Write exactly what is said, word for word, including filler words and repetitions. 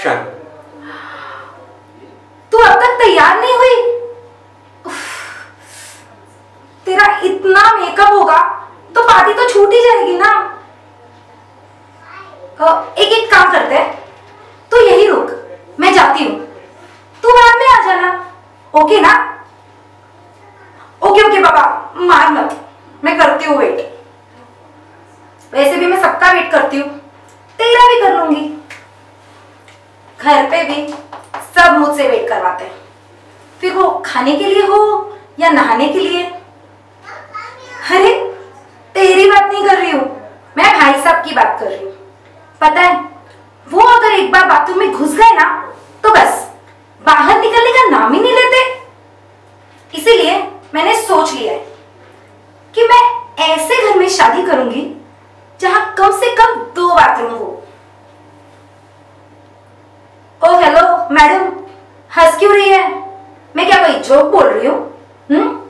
Reception. तू अब तक तैयार नहीं हुई? उफ, तेरा इतना मेकअप होगा तो पार्टी तो छूट ही जाएगी ना। एक एक काम करते हैं, तू यही रुक, मैं जाती हूँ, तू बाद में आ जाना, ओके ना? ओके ओके बाबा, मार मत, मैं करती हूँ वेट। वैसे भी मैं सबका वेट करती हूँ, तेरा भी कर लूंगी। घर पे भी सब मुझसे वेट करवाते हैं, फिर वो खाने के लिए हो या नहाने के लिए। अरे तेरी बात नहीं कर रही हूँ, मैं भाई साहब की बात कर रही हूँ। पता है, वो अगर एक बार बाथरूम में घुस गए ना तो बस बाहर निकलने का नाम ही नहीं लेते। इसीलिए मैंने सोच लिया है कि मैं ऐसे घर में शादी करूंगी जहां कम से कम दो बाथरूम हो। ओ हेलो मैडम, हंस क्यों रही है? मैं क्या कोई जोक बोल रही हूँ? हम्म